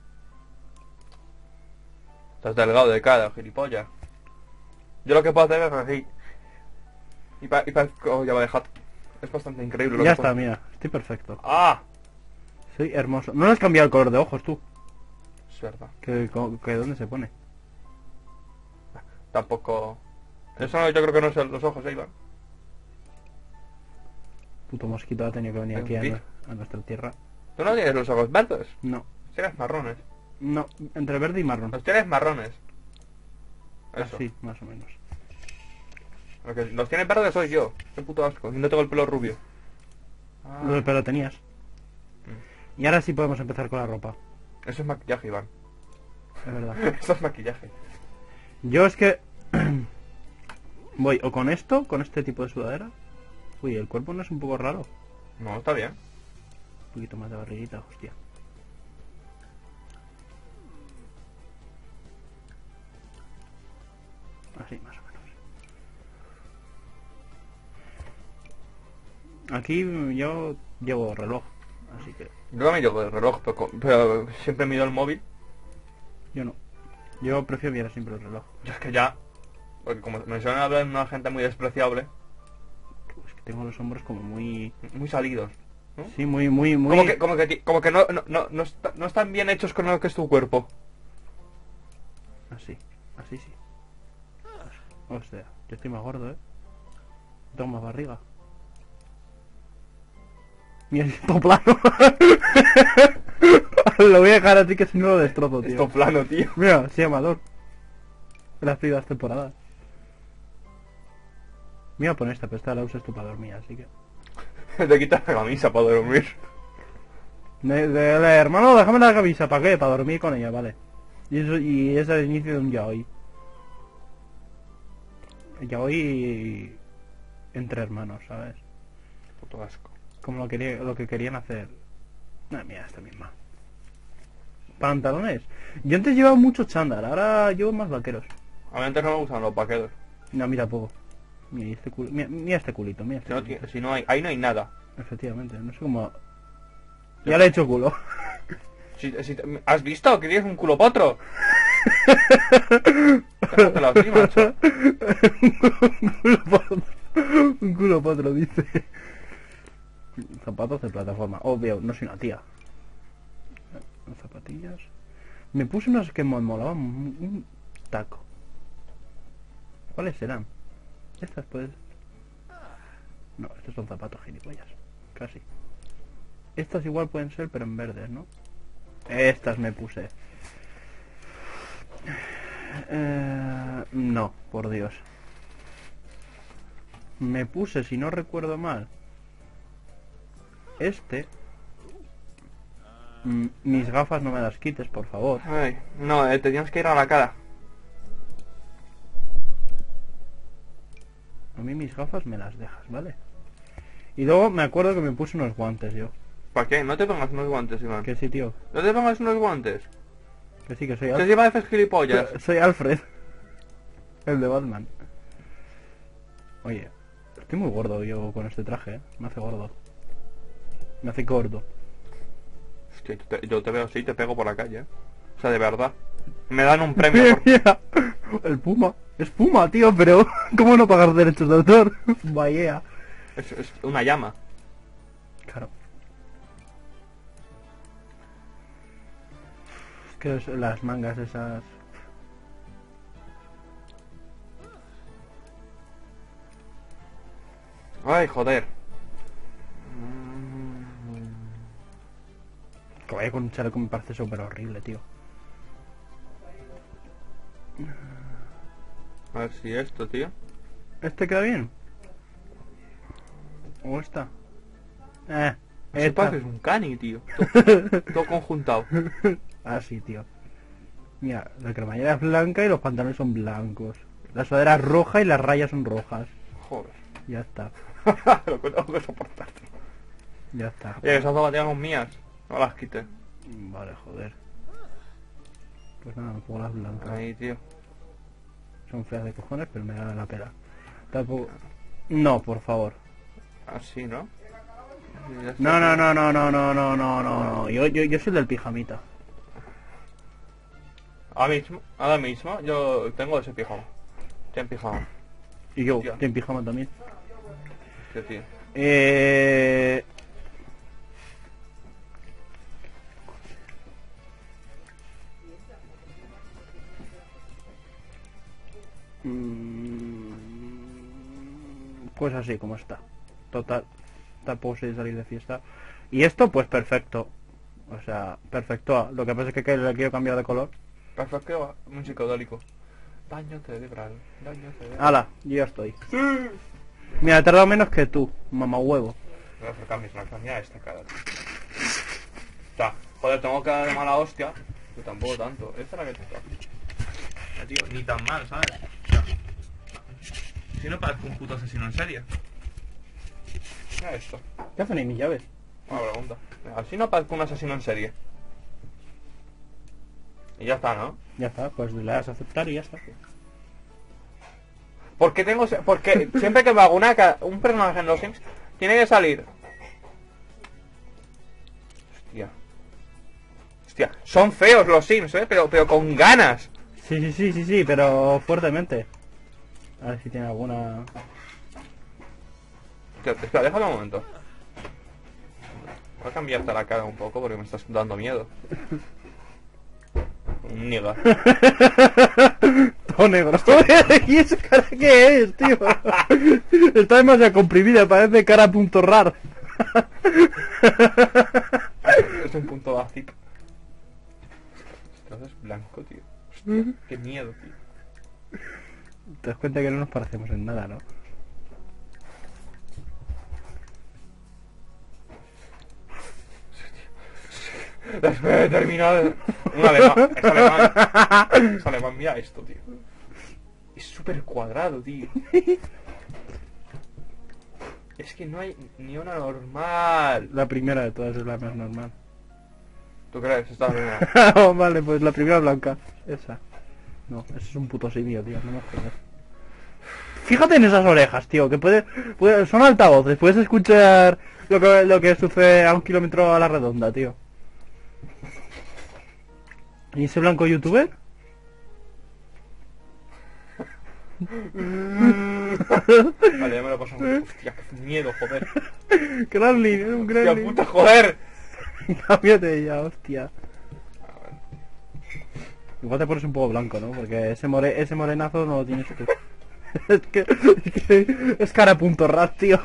Estás delgado de cara, gilipollas. Yo lo que puedo hacer es así. Oh, ya va a dejar. Es bastante increíble lo Ya que está, puedo- mira. Estoy perfecto. ¡Ah! Soy hermoso. No le has cambiado el color de ojos tú. Es verdad. Que ¿dónde se pone? Tampoco... Eso yo creo que no son los ojos, Iván. Puto mosquito ha tenido que venir Hay un aquí pic. a nuestra tierra. ¿Tú no tienes los ojos verdes? No. Tienes marrones. No, entre verde y marrón. Los tienes marrones. Eso. Así, más o menos. Los tienes verdes soy yo. Qué puto asco. Y no tengo el pelo rubio. Ah, Pero tenías. Y ahora sí podemos empezar con la ropa. eso es maquillaje, Iván. Es verdad. Eso es maquillaje. Yo es que... voy o con esto, con este tipo de sudadera. Uy, el cuerpo no es un poco raro. No, está bien. Un poquito más de barriguita, hostia. Así, más o menos. Aquí yo llevo reloj, así que Yo también llevo el reloj, pero siempre mido el móvil. yo no. Yo prefiero mirar siempre el reloj. Yo es que ya... Porque como me suelen hablar una gente muy despreciable, Es que tengo los hombros como muy... muy salidos. ¿no? Sí, muy... Como que no están bien hechos con lo que es tu cuerpo. Así, así sí. O sea, yo estoy más gordo, ¿eh? Tengo más barriga. Mira, es todo plano. Lo voy a dejar así que si no lo destrozo, tío. Esto plano, tío. Mira, sí, Amador. En las primeras temporadas. Mira, pon esta, pero esta la usas tú para dormir, así que... Te quitas la camisa para dormir. Hermano, déjame la camisa, ¿para qué? Para dormir con ella, vale. Y es el inicio de un yaoi. Yaoi entre hermanos, ¿sabes? Puto asco. Como lo que querían hacer. Mira, esta misma. Pantalones. Yo antes llevaba mucho chándal, ahora llevo más vaqueros. A mí antes no me gustan los vaqueros. No, mira poco. Mira este mira este culito, mira este culito. Si no hay, ahí no hay nada. Efectivamente, no sé cómo... Ya le he hecho culo. ¿Has visto que tienes un culo potro? Déjatelo así, macho. Un culo para otro, dice. Zapatos de plataforma. Obvio, no soy una tía. Zapatillas. Me puse unos que me molaban un taco. ¿Cuáles serán? Estas pues... No, estos son zapatos gilipollas. Casi. Estas igual pueden ser, pero en verdes, ¿no? Estas me puse. No, por Dios. Me puse, si no recuerdo mal, mis gafas no me las quites, por favor. Ay, no, teníamos que ir a la cara. A mí mis gafas me las dejas, ¿vale? Y luego me acuerdo que me puse unos guantes yo. ¿Para qué? No te pongas unos guantes, Iván. Que sí, tío. No te pongas unos guantes. Que sí, que soy Que Alfred. encima haces gilipollas. Soy Alfred. El de Batman. Oye, estoy muy gordo yo con este traje, ¿eh? Me hace gordo. Me hace gordo. Hostia, yo te veo así y te pego por la calle, ¿eh? O sea, de verdad. Me dan un premio por... Mira, el Puma. Es Puma, tío, pero ¿cómo no pagar derechos de autor? Vaya. Es una llama. Claro. Es que las mangas esas... Ay, joder. Que vaya con un chaleco me parece súper horrible, tío. A ver si esto, tío. ¿Este queda bien? ¿O esta? Ese Esta. parece un cani, tío. Todo conjuntado. Ah, sí, tío. Mira, la cremallera es blanca y los pantalones son blancos. La sudadera es roja y las rayas son rojas. Joder. Ya está. Lo que tengo que soportar. Ya está. Oye, esas zapatillas son mías. No las quité. Vale, joder. Pues nada, me pongo las blancas. Ahí, tío. Son feas de cojones, pero me dan la pela. Tampoco... No, por favor. Así, ¿no? Y ya está. No, no, no, no, no, no, no, no, no. Yo soy el del pijamita. Ahora mismo, yo tengo ese pijama. Estoy en pijama. Y yo, Hostia. estoy en pijama también. Tío, tío. Pues así como está. Total. Tampoco sé salir de fiesta. Y esto, pues perfecto. O sea, perfecto. Lo que pasa es que le quiero cambiar de color. Perfecto, un psicodélico. Daño cerebral, daño cerebral. ¡Hala! Yo ya estoy. ¡Sí! Mira, he tardado menos que tú, mamá huevo. Voy a acercar mis marcas. Mira esta cara, tío. Está. Joder, tengo cara de mala hostia. Pero tampoco tanto. Esta es la que te toca. Ya, tío, ni tan mal, ¿sabes? O sea, si no parezco un puto asesino en serie. Mira esto. ¿Qué hacen ahí mis llaves? Una pregunta. Así no parezco un asesino en serie. Y ya está, ¿no? Ya está, pues le das a aceptar y ya está. Porque siempre que me hago un personaje en los Sims, tiene que salir. Hostia, son feos los Sims, pero con ganas. Sí, pero fuertemente. A ver si tiene alguna... Hostia, espera, déjame un momento. Voy a cambiarte la cara un poco porque me estás dando miedo. Un niga. Todo negro. ¿Y esa cara qué es, tío? Está demasiado comprimida, parece cara a punto rar. Es un punto básico. Esto es blanco, tío. Hostia, qué miedo, tío. Te das cuenta que no nos parecemos en nada, ¿no? Después de terminar un alemán. Es alemán. Es alemán, mira esto, tío. Es súper cuadrado, tío. Es que no hay ni una normal. La primera de todas es la más normal. ¿Tú crees? Esta es la primera. Oh, vale, pues la primera blanca. Esa. No, eso es un puto simio, tío, no me jodas. Fíjate en esas orejas, tío, que son altavoces, puedes escuchar lo que sucede a 1 kilómetro a la redonda, tío. ¿Y ese blanco youtuber? Vale, ya me lo he pasado. Hostia, qué miedo, joder. Gremlin, es un Hostia gremlin. puta, joder. Cámbiate ya, hostia. Igual te pones un poco blanco, ¿no? Porque ese morenazo no lo tienes tú. es que es cara a punto rat, tío.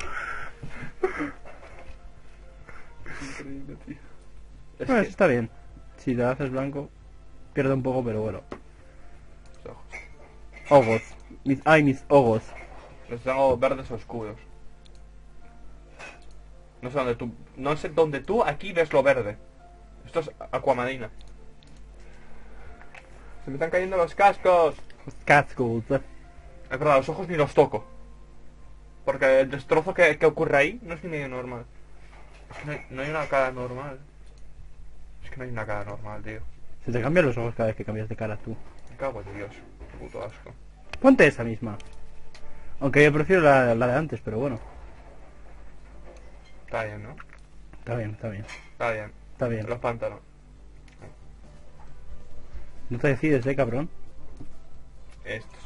Increíble, tío. Es Bueno, que... eso está bien. Si lo haces blanco, pierde un poco, pero bueno. Los ojos. Ogos. Mis ogos. Los tengo verdes oscuros. No sé dónde tú aquí ves lo verde. Esto es Aquamarina. Se me están cayendo los cascos. Cascos. Es verdad, los ojos ni los toco. Porque el destrozo que ocurre ahí no es ni medio normal. Es que no hay una cara normal. Es que no hay una cara normal, tío. Se te cambian los ojos cada vez que cambias de cara tú. Me cago en Dios. Puto asco. Ponte esa misma. Aunque yo prefiero la de antes, pero bueno. Está bien, ¿no? Está bien, está bien. Está bien. Está bien. Los pantanos. No te decides, cabrón. Estos.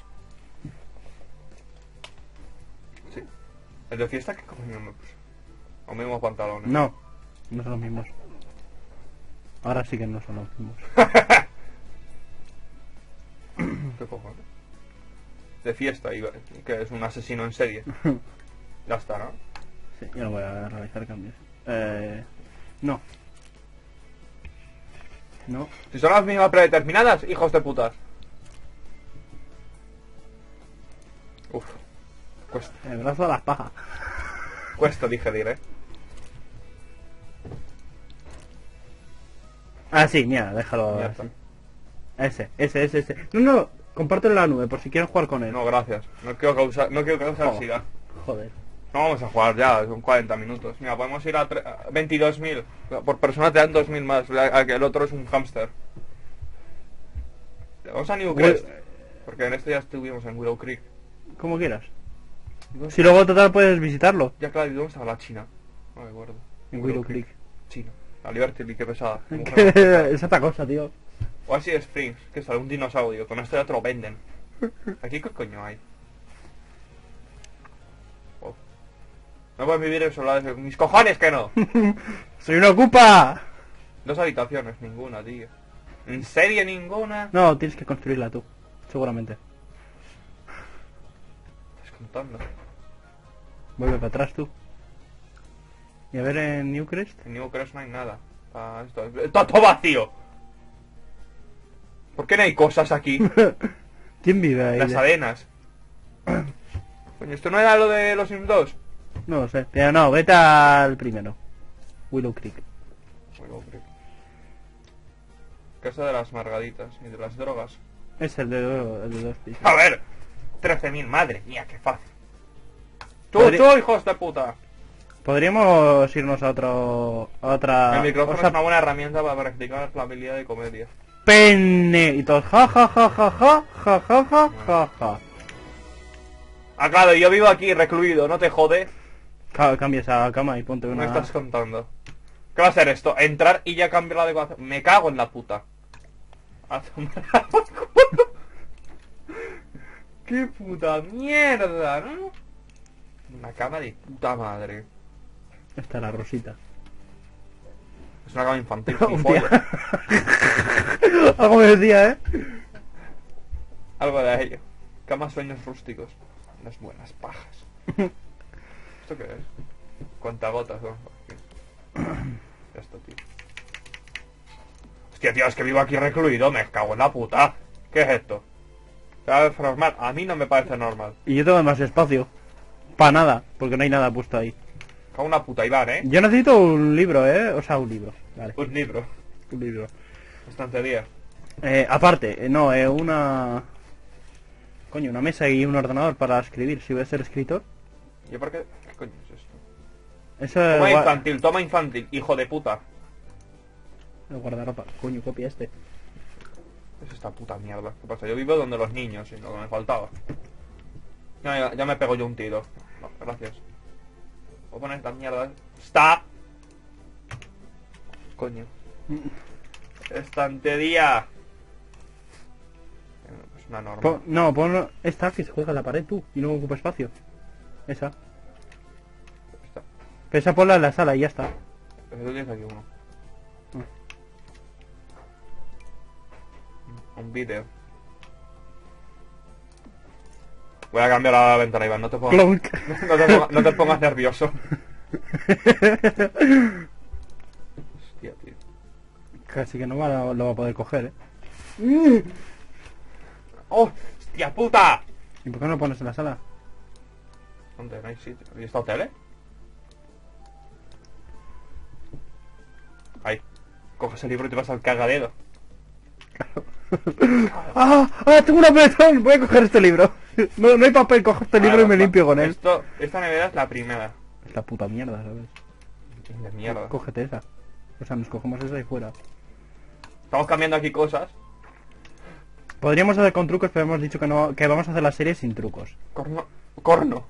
Sí. ¿El de fiesta qué coño me puse? Los mismos pantalones. No, no son los mismos. Ahora sí que no son los mismos. ¿Qué cojones? De fiesta, que es un asesino en serie. Ya está, ¿no? Sí, yo no voy a realizar cambios. No. No. Si son las mismas predeterminadas, hijos de putas. Uf. Cuesta. El brazo a las pajas. Cuesta digerir, Ah, sí, mira, déjalo. Ya está. Ese. No, compártelo en la nube por si quieren jugar con él. No, gracias. No quiero causar Oh. ansiedad. Joder. No vamos a jugar ya, son 40 minutos. Mira, podemos ir a 22.000. Por persona te dan 2.000 más. Que el otro es un hámster. Vamos a New Crest. Porque en este ya estuvimos en Willow Creek. Como quieras. Si luego total puedes visitarlo. Ya claro, ¿y dónde estaba la China? No me acuerdo. En Willow Creek. China. La Liberty, qué pesada. Es otra cosa, tío. O así Springs, que sale un dinosaurio. Con esto ya te lo venden. ¿Aquí qué coño hay? Oh. No puedes vivir en solar. ¡Mis cojones que no! ¡Soy una ocupa! 2 habitaciones, ninguna, tío. ¿En serio ninguna? No, tienes que construirla tú. Seguramente. Estás contando. Vuelve para atrás tú. Y a ver en Newcrest. En New Crest no hay nada. Esto. ¡Está todo vacío! ¿Por qué no hay cosas aquí? ¿Quién vive ahí? Las arenas. Coño, ¿esto no era lo de los Sims 2? No lo sé. Pero no, vete al primero. Willow Creek. Willow Creek. Casa de las margaditas y de las drogas. Es el de dos pisos. A ver, 13.000, madre mía, qué fácil. Tú, hijos de puta. Podríamos irnos a otra... El micrófono o sea, es una buena herramienta para practicar la habilidad de comedia. pene y todos ja ja ja ja ja ja ja ja ja ja. Ah, claro, yo vivo aquí recluido, ¿no te jode? Cambia esa cama y ponte ¿Qué una... me estás contando? ¿Qué va a ser esto? ¿Entrar y ya cambiar la decoración? Me cago en la puta. A tomar por culo. ¡Qué puta mierda, ¿no? Una cama de puta madre. Esta es la rosita. Es una cama infantil. Hostia. gilipollas. Algo me decía, Algo de ello. Cama sueños rústicos. Unas buenas pajas. ¿Esto qué es? Cuentagotas, ¿no? Esto, tío. Hostia, tío, es que vivo aquí recluido. Me cago en la puta. ¿Qué es esto? ¿Te parece normal? A mí no me parece normal. Y yo tengo más espacio. Para nada, porque no hay nada puesto ahí. Cago en la puta, Iván, ¿eh? Yo necesito un libro, o sea, un libro. Vale, Un libro. un libro. Estantería. Aparte, no, una... Coño, una mesa y un ordenador para escribir, si voy a ser escritor. ¿Y por qué? ¿Qué coño es esto? Eso Toma infantil, hijo de puta. El guardarropa. Coño, copia este. Es esta puta mierda. ¿Qué pasa? Yo vivo donde los niños y lo que me faltaba. Ya me pego yo un tiro. No, gracias. Voy a poner esta mierda. ¡Está! Coño. Estantería. Es una norma. No, ponlo esta que se juega en la pared tú y no ocupa espacio. Esa. Esta. Pero esa ponla en la sala y ya está. Pero tú tienes aquí uno. Un vídeo. Voy a cambiar la ventana, Iván, no te pongas, Clonk. no te pongas nervioso. Hostia, tío. Casi que no lo va a poder coger, ¡Oh! ¡Hostia puta! ¿Y por qué no lo pones en la sala? ¿Dónde? No hay sitio. ¿Y esta tele? Ahí. Coges el libro y te vas al cagadero. ¡Ah! ¡Tengo un apretón! Voy a coger este libro. No hay papel, cojo este libro y me limpio con él. Esta nevera es la primera. Es la puta mierda, ¿sabes? De mierda. Cógete esa. O sea, nos cogemos esa y fuera. Estamos cambiando aquí cosas. Podríamos hacer con trucos, pero hemos dicho que no, que vamos a hacer la serie sin trucos. Corno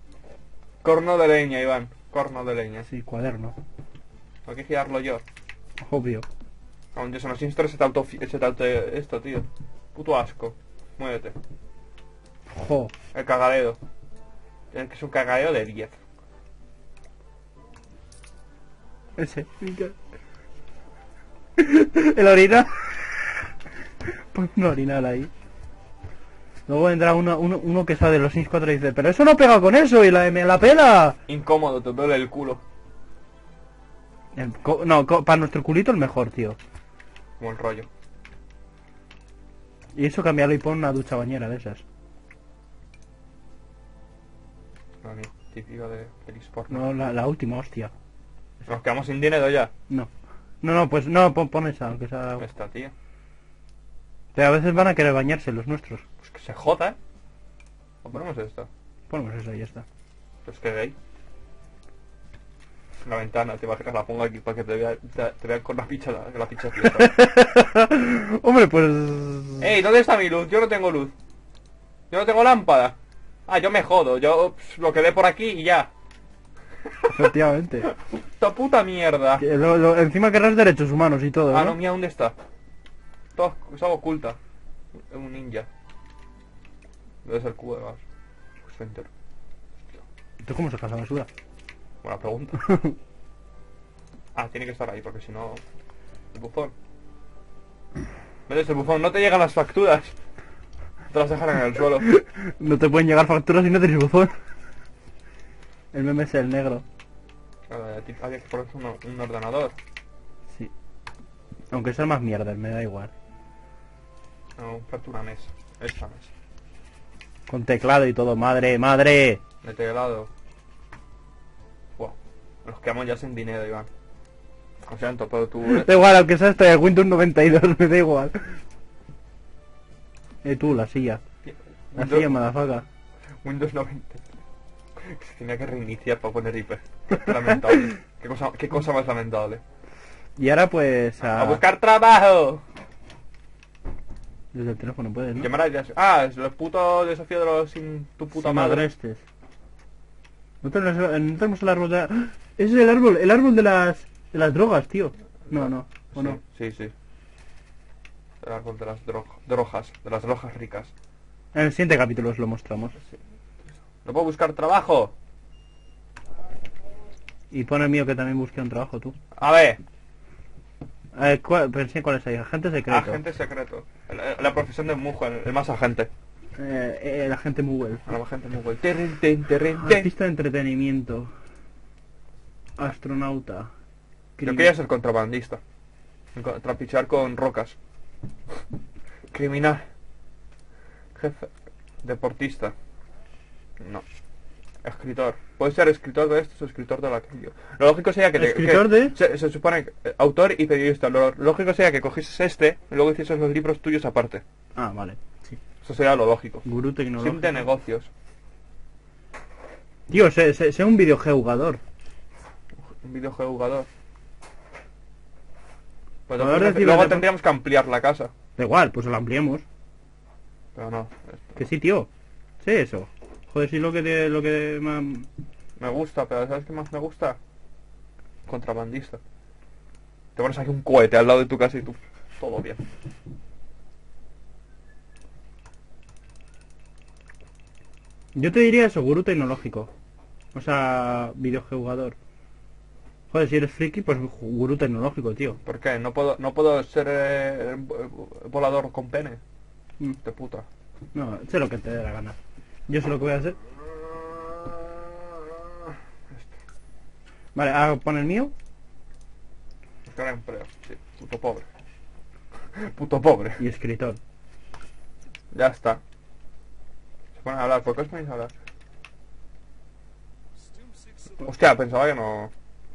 de leña, Iván. Corno de leña. Sí, cuaderno. Tengo que girarlo yo. Obvio. Aún yo, son Sinstor se te auto... esto, tío. Puto asco. Muévete. Jo. El cagadeo. Es que es un cagadeo de 10. Ese. El orinal. Pues un orinal ahí. Luego vendrá uno que sabe de los Sims 4 y dice, pero eso no pega con eso y me la pela. Incómodo, te duele el culo. Para nuestro culito el mejor, tío. Como el rollo. Y eso cambiarlo y pon una ducha bañera de esas. No, típico de eSport. No, la última, hostia. Nos quedamos sin dinero ya. No. No, pues no, pon esa, aunque sea... Esta, tío. Pero a veces van a querer bañarse los nuestros. Pues que se joda, ¿eh? ¿O ponemos esta? Ponemos eso y ya está. Pues que gay. La ventana, te imaginas, la pongo aquí para que te vean con la picha fiesta. Hombre, pues... ¡Ey! ¿Dónde está mi luz? Yo no tengo luz. Yo no tengo lámpara. Ah, yo me jodo. Yo lo que ve por aquí y ya. Efectivamente. ¡Esta puta mierda! Encima querrás derechos humanos y todo, Ah, ¿no? no, mía, ¿dónde está? Todo, está oculta. Es un ninja. Debe ser el cubo de gas. Pues entero. ¿Tú cómo sacas la basura? Buena pregunta. Ah, tiene que estar ahí, porque si no... El bufón. ¿Ves? El bufón, no te llegan las facturas. Te las dejan en el suelo. No te pueden llegar facturas si no tienes buzón. El meme es el negro. Claro, había que poner un ordenador. Sí. Aunque sea más mierda, me da igual. No, falta una mesa. Esta mesa. Con teclado y todo, madre, madre. De teclado. Wow. Nos quedamos ya sin dinero, Iván. Lo siento, pero tú... Da igual, aunque sea este Windows 92, me da igual. Tú, la silla. La silla, madafaca. Windows 90. Se tenía que reiniciar para poner IP. Lamentable. Qué cosa más lamentable. Y ahora pues ¡A buscar trabajo! Desde el teléfono puedes, ¿no? Llamar a... Ah, es los putos desafíos de los sin tu puta Sin madre. agrestes. No tenemos el árbol de... ¡Ah! Ese es el árbol de las drogas, tío. No, ¿o no? Sí. El árbol de las drogas, de las drogas ricas. En el siguiente capítulo os lo mostramos. Sí. ¿No puedo buscar trabajo? Y pon el mío que también busque un trabajo, tú. A ver. Pensé cuál es ahí, agente secreto. Agente secreto. La profesión de Mugen, el más agente. El agente Mugel. El agente Mugen. Artista de entretenimiento. Astronauta. Yo quería ser contrabandista. Trapichear con rocas. Criminal. Jefe. Deportista. No. Escritor. Puedes ser escritor de esto o escritor de aquello. Lo lógico sería que... ¿Escritor de? Se supone que, autor y periodista. Lo lógico sería que cogieses este y luego hicieses los libros tuyos aparte. Ah, vale. Sí. Eso sería lo lógico. Gurú tecnológico. Sim de negocios. Tío, sé un videojugador. Un videojugador. Pues Jugador de luego ciber- tendríamos que ampliar la casa. Da igual, pues lo ampliemos. Pero no. Que sí, tío. Sé eso. Joder, sí lo que Me gusta, pero ¿sabes qué más me gusta? Contrabandista. Te pones aquí un cohete al lado de tu casa y tú... Todo bien. Yo te diría eso, gurú tecnológico. O sea, videojugador. Joder, si eres friki, pues gurú tecnológico, tío. ¿Por qué? No puedo ser volador con pene. Mm. De puta. No, sé lo que te dé la gana. Yo sé lo que voy a hacer. Vale, pon el mío. Buscar empleo. Sí, puto pobre. Puto pobre. Y escritor. Ya está. Se ponen a hablar. ¿Por qué os ponéis a hablar? Hostia, pensaba que no...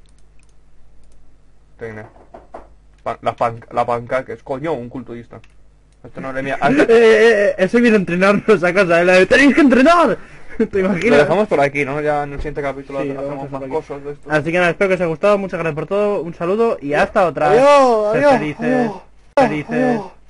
Tiene. La panca, que es coño, un culturista. Esto no le mía. Ese viene a entrenarnos a casa. ¡Tenéis que entrenar! ¿Te Lo imaginas? dejamos por aquí, ¿no? Ya en el siguiente capítulo Sí, lo vamos a hacemos más dejar aquí. cosas de esto. Así que nada, espero que os haya gustado. Muchas gracias por todo. Un saludo y hasta otra. Adiós, Sed adiós, felices. adiós, Felices. adiós.